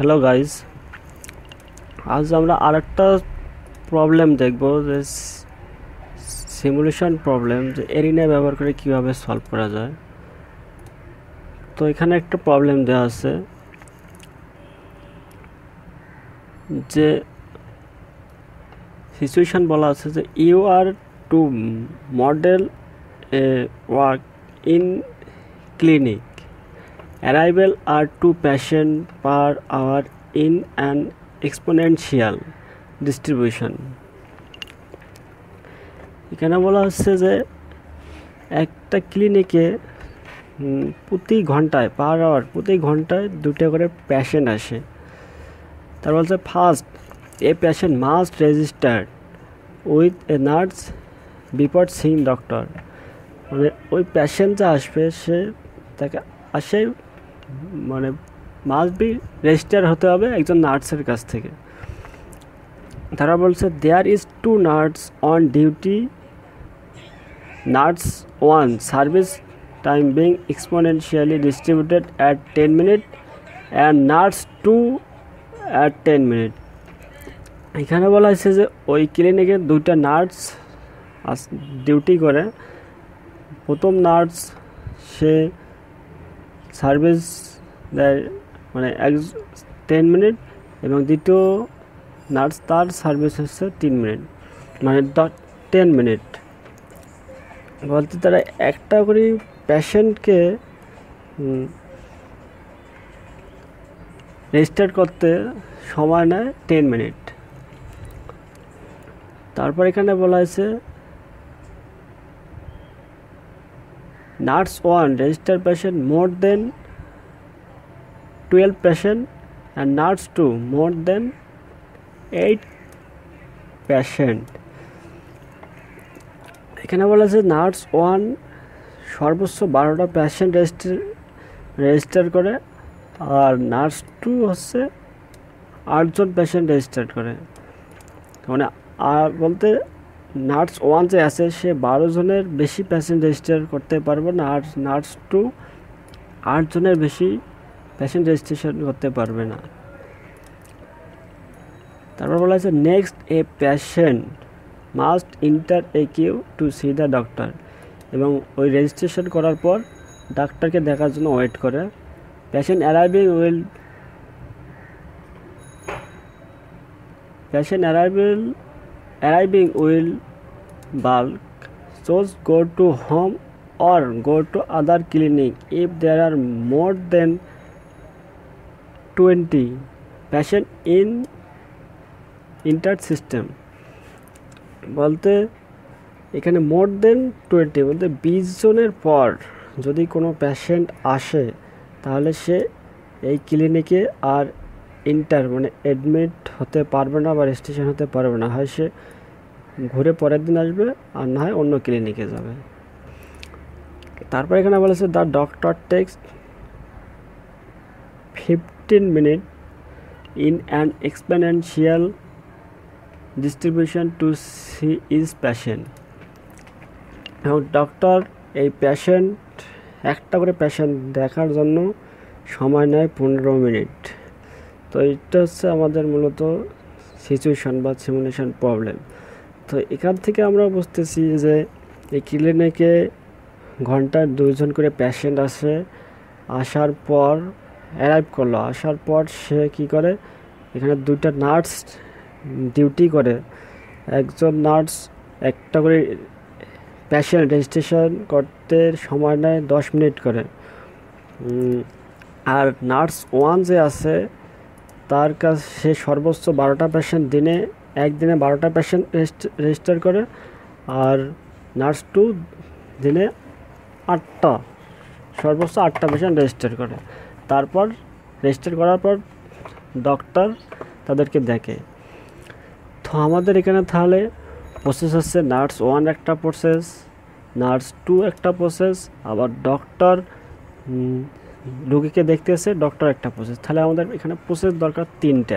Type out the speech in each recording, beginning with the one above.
Hello guys, আজ আমরা আরেকটা প্রবলেম দেখব যে সিমুলেশন প্রবলেম, যে এরিনা ব্যবহার করে কিভাবে সলভ করা যায়। তো এখানে একটা প্রবলেম দেওয়া আছে যে সিচুয়েশন বলা আছে যে you are to model a work in clinic, arrival are 2 patients per hour in an exponential distribution। এখানে বলা হচ্ছে যে একটা ক্লিনিকে প্রতি ঘন্টায় পার আওয়ার প্রতি ঘন্টায় 2টা করে পেশেন্ট আসে। তার বলছে first a patient must register with a nurse before seeing doctor, মানে ওই পেশেন্ট যা আসবে সে তাকে আসে মানে মাস্ট বি রেজিস্টার হতে হবে একজন নার্সের কাছ থেকে। তারা বলছে there is 2 nurse on duty, nurse 1 service time being exponentially distributed at 10 minute and nurse 2 at 10 minute. এখানে বলা হয়েছে যে ওই ক্লিনিকে 2টা নার্স ডিউটি করে। প্রথম নার্স সে সার্ভিস দেয় মানে 10 মিনিট এবং দ্বিতীয় নার্স তার সার্ভিস হচ্ছে 3 মিনিট, মানে 10 মিনিট। বলতে তারা একটা করে পেশেন্টকে রেজিস্টার করতে সময় নেয় 10 মিনিট। তারপর এখানে বলা হয়েছে nurse 1 register patient more than 12 patient and nurse 2 more than 8 patient। এখানে বলা আছে নার্স 1 সর্বোচ্চ 12টা পেশেন্ট রেজিস্টার করে আর নার্স 2 হচ্ছে 8 জন পেশেন্ট রেজিস্টার করে। মানে বলতে নার্স 1 যে আছে সে 12 জনের বেশি পেশেন্ট রেজিস্টার করতে পারবে না, আর নার্স 2 8 জনের বেশি পেশেন্ট রেজিস্ট্রেশন করতে পারবে না। তারপর বলা আছে next a patient must enter a queue to see the doctor, এবং ওই রেজিস্ট্রেশন করার পর ডাক্তারকে দেখার জন্য ওয়েট করে। Patient arriving will balk, chose go to home or go to other clinic if there are more than 20 patient in inter system। বলতে এখানে মোর দেন 20 বলতে 20 জনের পর যদি কোনো পেশেন্ট আসে তাহলে সে এই ক্লিনিকে আর ইন্টার মানে অ্যাডমিট হতে পারবে না বা রেজিস্ট্রেশন হতে পারবে না, হয় সে ঘুরে পরের দিন আসবে আর না হয় অন্য ক্লিনিকে যাবে। তারপর এখানে বলেছে the doctor takes 15 minute in an exponential distribution to see his patient, এবং ডক্টর এই পেশেন্ট একটা করে পেশেন্ট দেখার জন্য সময় নেয় 15 মিনিট। তো এটা হচ্ছে আমাদের মূলত সিচুয়েশন বা সিমুলেশন প্রবলেম। তো এখান থেকে আমরা বুঝতেছি যে এই ক্লিনিকে ঘন্টায় 2 জন করে পেশেন্ট আসে, আসার পর অ্যারাইভ করলো, আসার পর সে কি করে এখানে 2টা নার্স ডিউটি করে। একজন নার্স একটা করে পেশেন্ট রেজিস্ট্রেশন করতে সময় নেয় 10 মিনিট করে, আর নার্স 1 যে আছে তার কাছে সে সর্বোচ্চ 12টা পেশেন্ট একদিনে 12টা পেশেন্ট রেজিস্টার করে, আর নার্স 2 দিনে 8টা সর্বোচ্চ 8টা পেশেন্ট রেজিস্টার করে। তারপর রেজিস্টার করার পর ডক্টর তাদেরকে দেখে। তো আমাদের এখানে তাহলে প্রসেস হচ্ছে নার্স 1 একটা প্রসেস, নার্স 2 একটা প্রসেস, আবার ডক্টর রোগীকে দেখতেছে ডক্টর একটা প্রসেস। তাহলে আমাদের এখানে প্রসেস দরকার 3টা।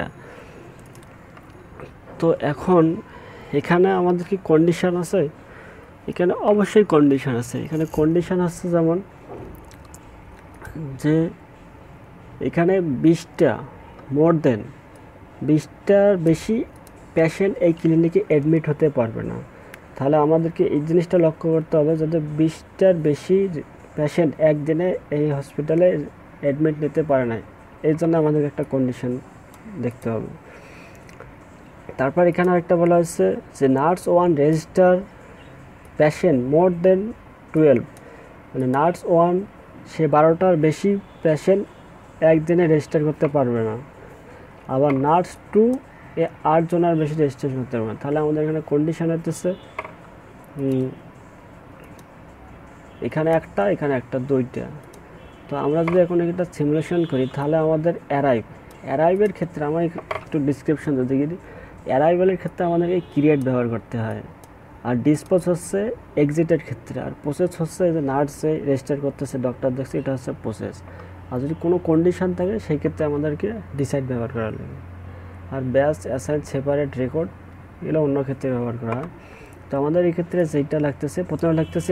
তো এখন এখানে আমাদের কি কন্ডিশন আছে? এখানে অবশ্যই কন্ডিশন আছে। এখানে কন্ডিশন আছে যেমন যে এখানে 20টা মোর দেন 20টার বেশি পেশেন্ট এই ক্লিনিকে অ্যাডমিট হতে পারবে না। তাহলে আমাদেরকে এই জিনিসটা লক্ষ্য করতে হবে, যাতে 20টার বেশি পেশেন্ট একদিনে এই হসপিটালে অ্যাডমিট নিতে পারে না, এই জন্য আমাদেরকে একটা কন্ডিশন দেখতে হবে। তারপর এখানে একটা বলা হচ্ছে যে nurse 1 register patient more than 12, মানে নার্স 1 সে 12টার বেশি পেশেন্ট একদিনে রেজিস্টার করতে পারবে না। আবার নার্স 2 এ 8 জনের বেশি রেজিস্ট্রেশন করতে পারবে না। তাহলে আমাদের এখানে কন্ডিশন হচ্ছে এখানে একটা 2টা। তো আমরা যদি এখন একটা সিমুলেশন করি, তাহলে আমাদের অ্যারাইভের ক্ষেত্রে আমরা একটু ডিসক্রিপশন যদি দিই, অ্যারাইভেলের ক্ষেত্রে আমাদেরকে ক্রিয়েট ব্যবহার করতে হয়, আর ডিসপোজ হচ্ছে এক্সিটের ক্ষেত্রে, আর প্রসেস হচ্ছে যে নার্সে রেজিস্টার করতেছে, ডক্টর দেখছে, এটা হচ্ছে প্রসেস। আর যদি কোনো কন্ডিশন থাকে সেই ক্ষেত্রে আমাদেরকে ডিসাইড ব্যবহার করা লাগে। আর ব্যাচ, অ্যাসাইন, সেপারেট, রেকর্ড এগুলো অন্য ক্ষেত্রে ব্যবহার করা হয়। তো আমাদের এই ক্ষেত্রে যেটা লাগতেছে, প্রথমে লাগতেছে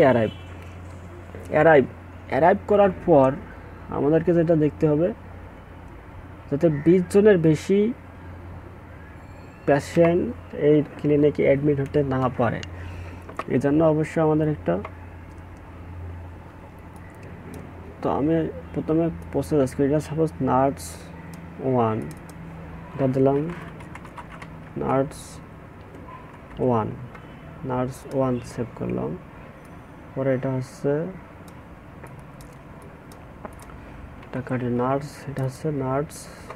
অ্যারাইভ করার পর আমাদেরকে যেটা দেখতে হবে, যাতে 20 জনের বেশি পেশেন্ট এই ক্লিনিকে অ্যাডমিট হতে না পারে। এই জন্য অবশ্যই আমাদের একটা, তো আমি প্রথমে প্রসেস করি, এটা সাপোজ নার্স 1, এটা দিলাম নার্স 1 সেভ করলাম। পরে এটা হচ্ছে নার্স, এটা হচ্ছে নার্স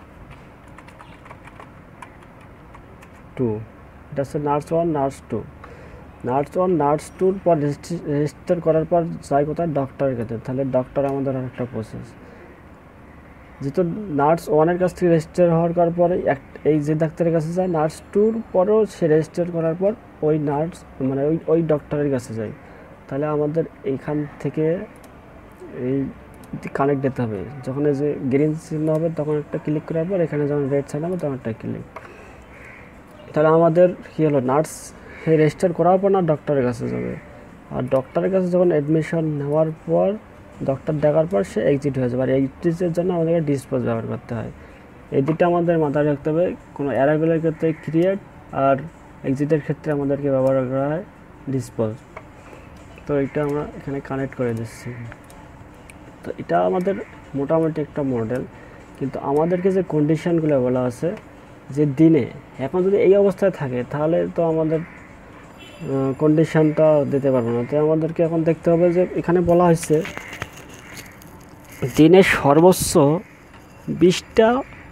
2, এটা হচ্ছে নার্স 1 নার্স 2 পর রেজিস্টার করার পর যাই কোথায়, ডক্টরের কাছে। তাহলে ডক্টর আমাদের আর একটা প্রসেস, যেহেতু নার্স 1-এর কাছ থেকে রেজিস্টার হওয়ার পরে এই যে ডাক্তারের কাছে যায়, নার্স 2-র পরও সে রেজিস্টার করার পর ওই নার্স মানে ওই ডক্টরের কাছে যায়। তাহলে আমাদের এইখান থেকে এই কানেক্ট দিতে হবে। যখন এই যে গ্রিন চিহ্ন হবে তখন একটা ক্লিক করার পর, এখানে যখন রেড সাইন হবে তখন একটা ক্লিক। তাহলে আমাদের কী হলো, নার্স রেজিস্টার করার পর না ডক্টরের কাছে যাবে, আর ডক্টরের কাছে যখন অ্যাডমিশন নেওয়ার পর, ডক্টর দেখার পর সে এক্সিট হয়ে যাবে। আর এক্সিটের জন্য আমাদেরকে ডিসপোজ ব্যবহার করতে হয়। এই দুটো আমাদের মাথায় রাখতে হবে। কোনো অ্যারাইভেলের ক্ষেত্রে ক্রিয়েট, আর এক্সিটের ক্ষেত্রে আমাদেরকে ব্যবহার করা হয় ডিসপোজ। তো এটা আমরা এখানে কানেক্ট করে দিচ্ছি। তো এটা আমাদের মোটামুটি একটা মডেল, কিন্তু আমাদেরকে যে কন্ডিশনগুলো বলা আছে, যে দিনে এখন যদি এই অবস্থায় থাকে তাহলে তো আমাদের কন্ডিশনটা দিতে পারবো না। তো আমাদেরকে এখন দেখতে হবে যে এখানে বলা হয়েছে দিনে সর্বোচ্চ 20টা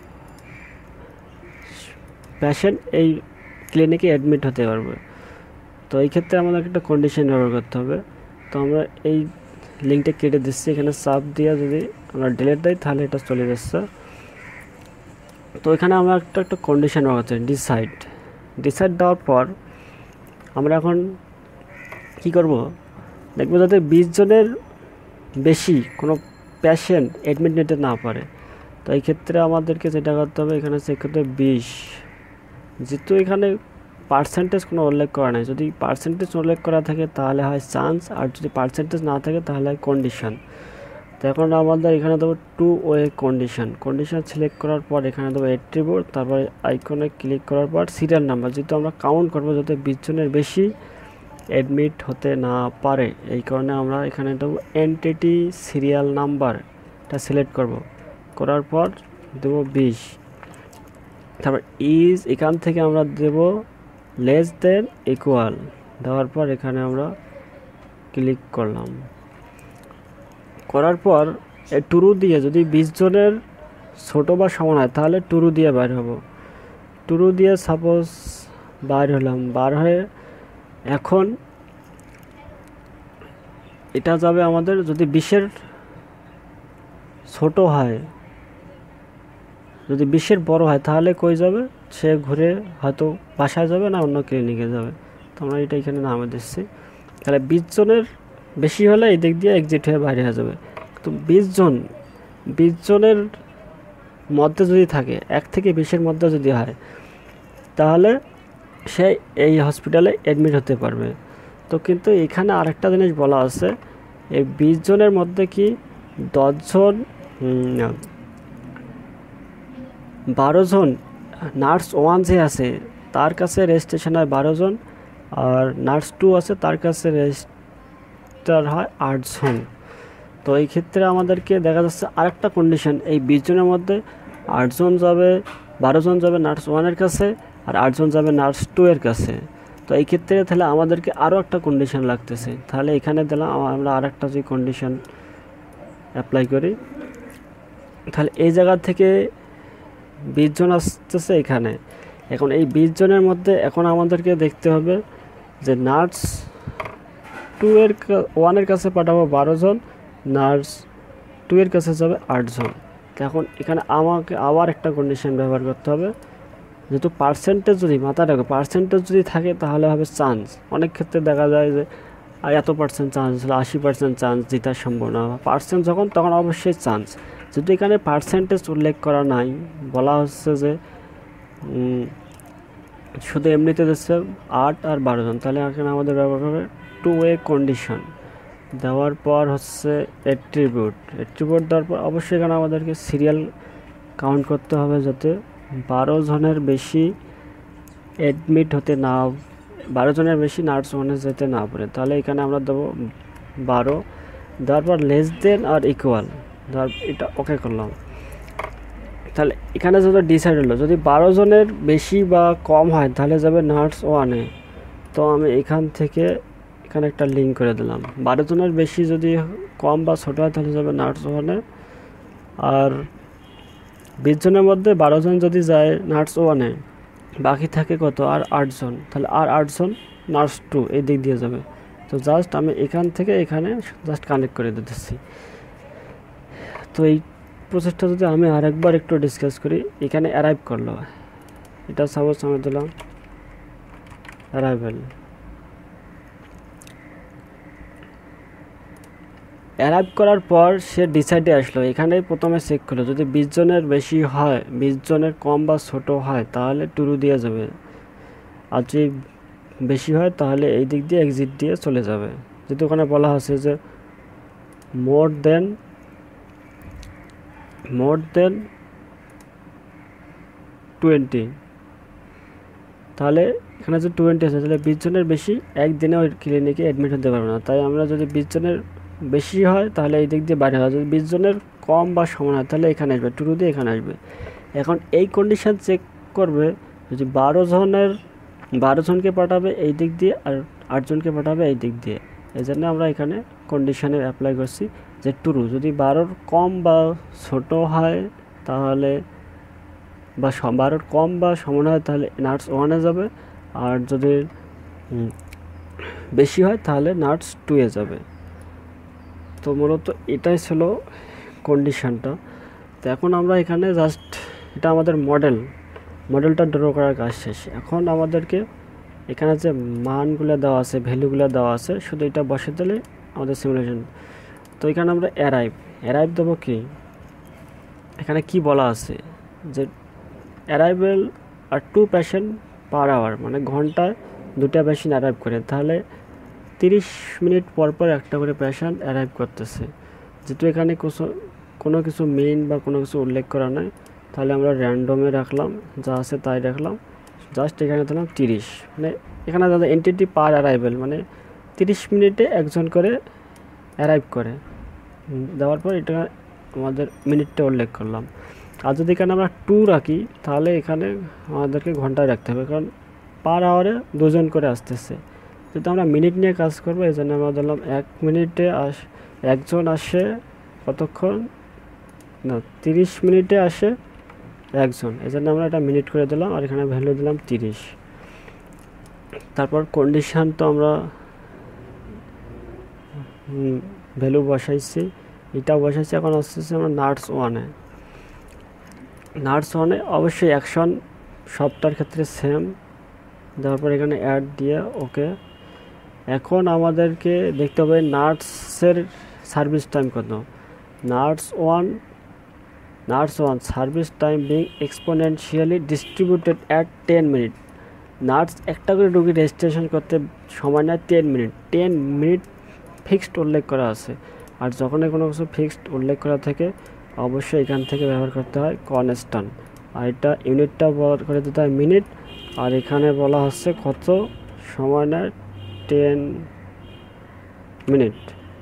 পেশেন্ট এই ক্লিনিকে অ্যাডমিট হতে পারবে। তো এই ক্ষেত্রে আমাদের একটা কন্ডিশন ব্যবহার করতে হবে। তো আমরা এই লিঙ্কটা কেটে দিচ্ছি, এখানে চাপ দিয়ে যদি আমরা ডিলিট দিই তাহলে এটা চলে যাচ্ছে। তো এখানে আমরা একটা কন্ডিশন ব্যবহার করছি, ডিসাইড দেওয়ার পর আমরা এখন কি করব, দেখবো যাতে 20 জনের বেশি কোনো পেশেন্ট অ্যাডমিট নিতে না পারে। তো এই ক্ষেত্রে আমাদেরকে যেটা করতে হবে, এখানে চেক করতে 20, যেহেতু এখানে পার্সেন্টেজ কোনো উল্লেখ করা নাই, যদি পার্সেন্টেজ উল্লেখ করা থাকে তাহলে হয় চান্স, আর যদি পার্সেন্টেজ না থাকে তাহলে হয় কন্ডিশন। তো এখন আমাদের এখানে দেবো 2 ওয়ে কন্ডিশন সিলেক্ট করার পর এখানে দেবো অ্যাট্রিবিউট, তারপরে আইকনে ক্লিক করার পর সিরিয়াল নাম্বার, যেহেতু আমরা কাউন্ট করবো যাতে 20 জনের বেশি অ্যাডমিট হতে না পারে, এই কারণে আমরা এখানে দেবো এন্টিটি সিরিয়াল নাম্বার, এটা সিলেক্ট করার পর দেবো 20। তারপর ইজ, এখান থেকে আমরা দেব লেস দেন ইকুয়াল, দেওয়ার পর এখানে আমরা ক্লিক করার পর টুরু দিয়ে যদি 20 জনের ছোটো বা সমান হয় তাহলে টুরু দিয়ে বাইর হব। টুরু দিয়ে সাপোজ বার হয়ে এখন এটা যাবে আমাদের, যদি 20-এর ছোটো হয়, যদি 20-এর বড় হয় তাহলে কই যাবে, সে ঘুরে হয়তো বাসায় যাবে না অন্য ক্লিনিকে যাবে। তো আমরা এটা এখানে নামে দিচ্ছি। তাহলে 20 জনের বেশি হলে এই দিক দিয়ে এক্সিট হয়ে বাইরে হয়ে যাবে। তো 20 জনের মধ্যে যদি থাকে, 1 থেকে 20-এর মধ্যে যদি হয় তাহলে সে এই হসপিটালে অ্যাডমিট হতে পারবে। তো কিন্তু এখানে আরেকটা জিনিস বলা আছে, এই 20 জনের মধ্যে কি 10 জন 12 জন নার্স 1 যে আছে তার কাছে রেজিস্ট্রেশন হয় 12 জন, আর নার্স 2 আছে তার কাছে রেজিস্টার হয় 8 জন। তো এই ক্ষেত্রে আমাদেরকে দেখা যাচ্ছে আরেকটা কন্ডিশন, এই 20 জনের মধ্যে 8 জন যাবে, 12 জন যাবে নার্স 1-এর কাছে, আর 8 জন যাবে নার্স 2-এর কাছে। তো এই ক্ষেত্রে তাহলে আমাদেরকে আরও একটা কন্ডিশন লাগতেছে। তাহলে এখানে দিলাম আমরা আরেকটা যদি কন্ডিশন অ্যাপ্লাই করি, তাহলে এই জায়গা থেকে 20 জন আসতেছে এখানে। এখন এই 20 জনের মধ্যে এখন আমাদেরকে দেখতে হবে যে নার্স 1-এর কাছে পাঠাবো 12 জন, নার্স 2-এর কাছে যাবে 8 জন। এখন এখানে আমাকে আবার একটা কন্ডিশন ব্যবহার করতে হবে, যেহেতু পার্সেন্টেজ যদি মাথায় রাখো, পার্সেন্টেজ যদি থাকে তাহলে হবে চান্স। অনেক ক্ষেত্রে দেখা যায় যে এত পার্সেন্ট চান্স, 80% চান্স জেতার সম্ভাবনা। পার্সেন্ট যখন তখন অবশ্যই চান্স। যেহেতু এখানে পার্সেন্টেজ উল্লেখ করা নাই, বলা হচ্ছে যে শুধু এমনিতে দিচ্ছে 8 আর 12 জন, তাহলে এখানে আমাদের ব্যবহার হবে টু ওয়ে কন্ডিশন। দেওয়ার পর হচ্ছে অ্যাট্রিবিউট দেওয়ার পর অবশ্যই এখানে আমাদেরকে সিরিয়াল কাউন্ট করতে হবে, যাতে 12 জনের বেশি অ্যাডমিট হতে না, 12 জনের বেশি নার্স 1-এ যেতে না পারে। তাহলে এখানে আমরা দেবো 12, দেওয়ার পর লেস দেন আর ইকুয়াল, এটা ওকে করলাম। তাহলে এখানে যদি ডিসাইড হলো যদি 12 জনের বেশি বা কম হয় তাহলে যাবে নার্স 1-এ। তো আমি এখান থেকে এখানে একটা লিঙ্ক করে দিলাম, 12 জনের বেশি যদি কম বা ছোটো হয় তাহলে যাবে নার্স 1-এ, আর 20 জনের মধ্যে 12 জন যদি যায় নার্স 1-এ, বাকি থাকে কত আর 8 জন, তাহলে আর 8 জন নার্স 2 এই দিক দিয়ে যাবে। তো জাস্ট আমি এখান থেকে এখানে জাস্ট কানেক্ট করে দিতেছি। তো এই প্রসেসটা যদি আমি আরেকবার একটু ডিসকাস করি, এখানে অ্যারাইভ করলো, এটা সাপোজ আমি দিলাম অ্যারাইভেল। অ্যারাইভ করার পর সে ডিসাইডে আসলো, এখানে প্রথমে চেক করলো যদি 20 জনের বেশি হয়, 20 জনের কম বা ছোট হয় তাহলে টুরু দিয়ে যাবে, আর যদি বেশি হয় তাহলে এই দিক দিয়ে এক্সিট দিয়ে চলে যাবে। যেহেতু ওখানে বলা আছে যে মোর দেন 20, তাহলে এখানে যে 20 আছে তাহলে 20 জনের বেশি একদিনে ওই ক্লিনিকে অ্যাডমিট হতে পারবে না। তাই আমরা যদি 20 জনের বেশি হয় তাহলে এই দিক দিয়ে বাইরে হয়, যদি 20 জনের কম বা সমান হয় তাহলে এখানে আসবে, টুরু দিয়ে এখানে আসবে। এখন এই কন্ডিশন চেক করবে যদি 12 জনকে পাঠাবে এই দিক দিয়ে আর 8 জনকে পাঠাবে এই দিক দিয়ে। এই জন্য আমরা এখানে কন্ডিশনে অ্যাপ্লাই করছি যে টুরু যদি 12-র কম বা ছোট হয় তাহলে বা 12-র কম বা সমান হয় তাহলে নার্স 1-এ যাবে, আর যদি বেশি হয় তাহলে নার্স 2-এ যাবে। তো মূলত এটাই ছিল কন্ডিশনটা। তো এখন আমরা এখানে জাস্ট এটা আমাদের মডেলটা ড্র করার কাজ শেষ। এখন আমাদেরকে এখানে যে মানগুলো দেওয়া আছে, ভ্যালুগুলো দেওয়া আছে, শুধু এটা বসে দিলে আমাদের সিমুলেশন। তো এখানে আমরা অ্যারাইভ দেবো কি, এখানে কি বলা আছে যে arrival are 2 patient per hour, মানে ঘন্টায় 2টা পেশেন্ট অ্যারাইভ করে, তাহলে 30 মিনিট পর পর একটা করে পেশেন্ট অ্যারাইভ করতেছে। যেহেতু এখানে কোনো কিছু মেইন বা কোনো কিছু উল্লেখ করা নাই, তাহলে আমরা র্যান্ডমে রাখলাম, যা আছে তাই রাখলাম। জাস্ট এখানে দিলাম 30, মানে এখানে দাদা এন্টিটি পার অ্যারাইভেল, মানে 30 মিনিটে একজন করে অ্যারাইভ করে। দেওয়ার পর এটা আমাদের মিনিটটা উল্লেখ করলাম। আর যদি এখানে আমরা 2 রাখি তাহলে এখানে আমাদেরকে ঘন্টায় রাখতে হবে, কারণ পার আওয়ারে 2 জন করে আসতেছে। যদি আমরা মিনিট নিয়ে কাজ করবো এই জন্য আমরা দিলাম 1 মিনিটে একজন আসে কতক্ষণ না, 30 মিনিটে আসে একজন, এই জন্য আমরা এটা মিনিট করে দিলাম, আর এখানে ভ্যালু দিলাম 30। তারপর কন্ডিশন তো আমরা ভ্যালু বসাইছি, এটাও বসাইছি। এখন আসতেছে আমরা নার্স 1-এ অবশ্যই অ্যাকশন সবটার ক্ষেত্রে সেম, তারপর এখানে অ্যাড দিয়ে ওকে। এখন আমাদেরকে দেখতে হবে নার্সের সার্ভিস টাইম কত। Nurse 1 service time being exponentially distributed at 10 minute. Nurse একটা করে রোগী রেজিস্ট্রেশন করতে সময় নেয় 10 মিনিট। 10 মিনিট ফিক্সড উল্লেখ করা আছে, আর যখনই কোনো কিছু ফিক্সড উল্লেখ করা থাকে অবশ্যই এখান থেকে ব্যবহার করতে হয় কনস্ট্যান্ট। আর এটা ইউনিটটা করে দিতে হয় মিনিট, আর এখানে বলা হচ্ছে কত সময় নেয় 10 মিনিট।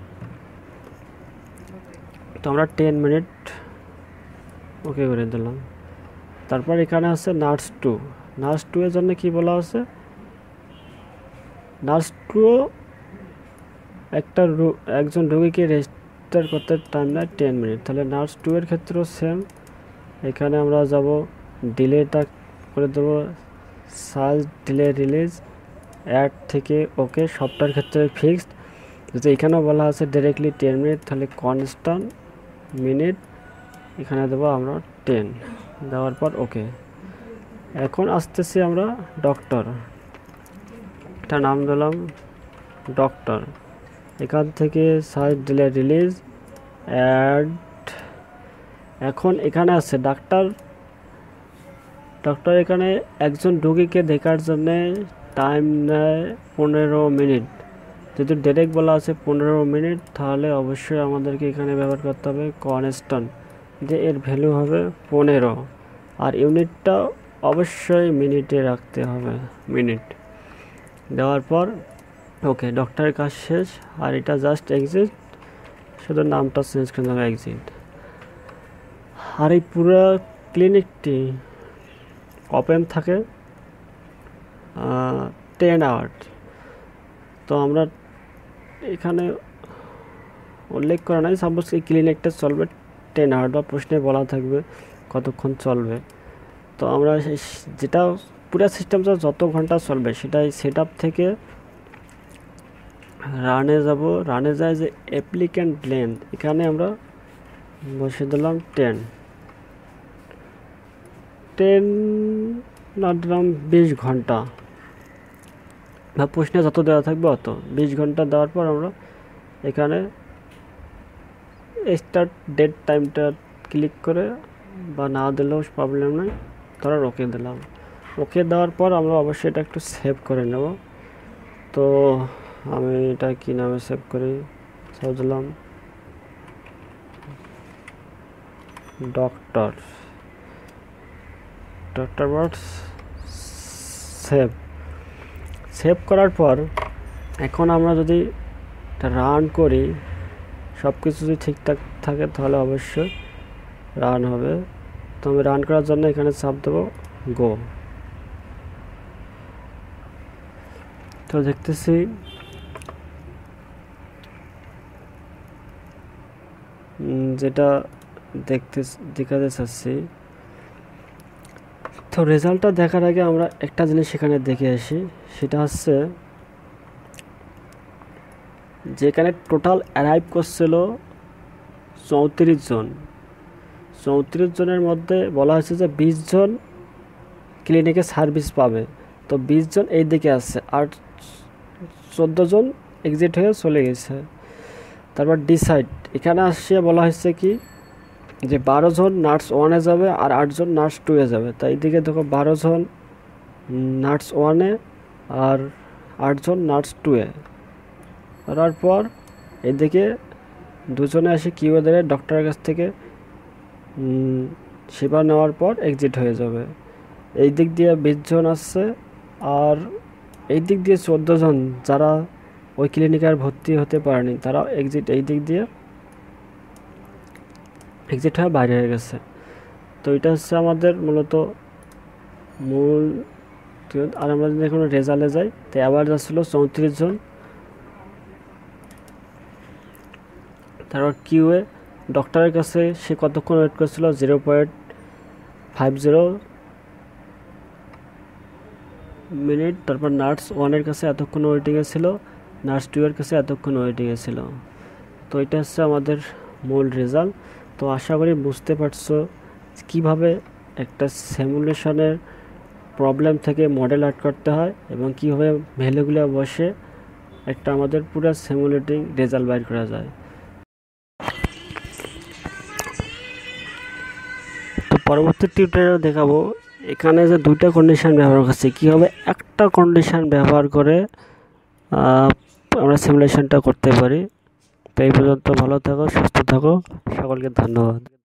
তো আমরা 10 মিনিট ওকে করে দিলাম। তারপর এখানে আছে নার্স 2। নার্স 2 এর জন্য কি বলা আছে, নার্স 2 একজন রোগীকে রেজিস্টার করতে টাইম নেয় 10 মিনিট। তাহলে নার্স 2 এর ক্ষেত্রেও সেম, এখানে আমরা যাব ডিলেটা করে দেবো সার্চ ডিলে রিলিজ অ্যাড থেকে ওকে, সবটার ক্ষেত্রে ফিক্সড। যদি এখানেও বলা আছে ডাইরেক্টলি 10 মিনিট, তাহলে কনস্ট্যান্ট মিনিট এখানে দেবো আমরা 10, দেওয়ার পর ওকে। এখন আসতেছি আমরা ডক্টর, এটা নাম দিলাম ডক্টর। এখান থেকে সার্চ ডিলে রিলিজ অ্যাড। এখন এখানে আছে ডক্টর এখানে একজন রোগীকে দেখার জন্য টাইম নেয় 15 মিনিট। যদি ডাইরেক্ট বলা আছে 15 মিনিট, তাহলে অবশ্যই আমাদেরকে এখানে ব্যবহার করতে হবে কনস্ট্যান্ট, যে এর ভ্যালু হবে 15, আর ইউনিটটা অবশ্যই মিনিটে রাখতে হবে, মিনিট। দেওয়ার পর ওকে, ডক্টরের কাজ শেষ। আর এটা জাস্ট এক্সিট, শুধু নামটা চেঞ্জ করে দেবে এক্সিট। আর এই পুরো ক্লিনিকটি ওপেন থাকে 10 আওয়ার। তো আমরা এখানে উল্লেখ করা নাই, সাপোজ এই ক্লিনিকটা চলবে 10 আওয়ার, বা প্রশ্নে বলা থাকবে কতক্ষণ চলবে। তো আমরা যেটা পুরো সিস্টেমটা যত ঘন্টা চলবে সেটাই সেট আপ থেকে রানে যাব। রানে যায় যে অ্যাপ্লিক্যান্ট লেন্থ, এখানে আমরা বসে দিলাম 10 না দিলাম 20 ঘন্টা, বা প্রশ্নে যত দেওয়া থাকবে অত 20 ঘন্টা। দেওয়ার পর আমরা এখানে স্টার্ট ডেট টাইমটা ক্লিক করে, বা না দিলেও প্রবলেম নেই, ধরো ওকে দিলাম। ওকে দেওয়ার পর আমরা অবশ্যই এটা একটু সেভ করে নেব। তো আমি এটা কি নামে সেভ করি, সেভ দিলাম ডক্টর ওয়ার্ডস সেভ করার পর এখন আমরা যদি এটা রান করি, সব কিছু যদি ঠিকঠাক থাকে তাহলে অবশ্যই রান হবে। তো আমি রান করার জন্য এখানে চাপ দেবো গো। তো দেখতেছি যেটা দেখাতে চাচ্ছি। তো রেজাল্টটা দেখার আগে আমরা একটা জিনিস সেখানে দেখে আসি, সেটা হচ্ছে যেখানে টোটাল অ্যারাইভ করছিল 34 জন। 34 জনের মধ্যে বলা হয়েছে যে 20 জন ক্লিনিকে সার্ভিস পাবে। তো 20 জন এই দিকে আছে, আর 14 জন এক্সিট হয়ে চলে গেছে। তারপর ডিসাইড, এখানে আসছে বলা হয়েছে কি যে 12 জন নার্স 1-এ যাবে আর 8 জন নার্স 2-এ যাবে। তাই এইদিকে দেখো 12 জন নার্স 1-এ আর 8 জন নার্স 2-এ। করার পর এদিকে দুজনে আসে কিউএদের ডক্টরের কাছ থেকে সেবা নেওয়ার পর এক্সিট হয়ে যাবে। এই দিক দিয়ে 20 জন আসছে, আর এই দিক দিয়ে 14 জন যারা ওই ক্লিনিকে আর ভর্তি হতে পারেনি, তারা এক্সিট এই দিক দিয়ে এক্সিট হয়ে বাইরে হয়ে গেছে। তো এটা হচ্ছে আমাদের মূলত মূল। আর আমরা যদি এখন রেজাল্টে যাই, তো আবার যাচ্ছিল 34 জন। তারপর কিউএ ডক্টরের কাছে সে কতক্ষণ ওয়েট করছিল, 0.50 মিনিট। তারপর নার্স 1-এর কাছে এতক্ষণ ওয়েটিংয়ে ছিল, নার্স 2-এর কাছে এতক্ষণ ওয়েটিংয়ে ছিল। তো এটা হচ্ছে আমাদের মূল রেজাল্ট। তো আশা করি বুঝতে পারছো কিভাবে একটা সিমুলেশনের প্রবলেম থেকে মডেল আউট করতে হয়, এবং কীভাবে ভ্যালুগুলো বসে একটা আমাদের পুরো সিমুলেটিং রেজাল্ট বাইর করা যায়। তো পরবর্তী টিউটোরিয়ালে দেখাবো এখানে যে দুইটা কন্ডিশন ব্যবহার করছি, কীভাবে একটা কন্ডিশন ব্যবহার করে আমরা সিমুলেশনটা করতে পারি। তো এই পর্যন্ত ভালো থাকো, সুস্থ থাকো, সকলকে ধন্যবাদ।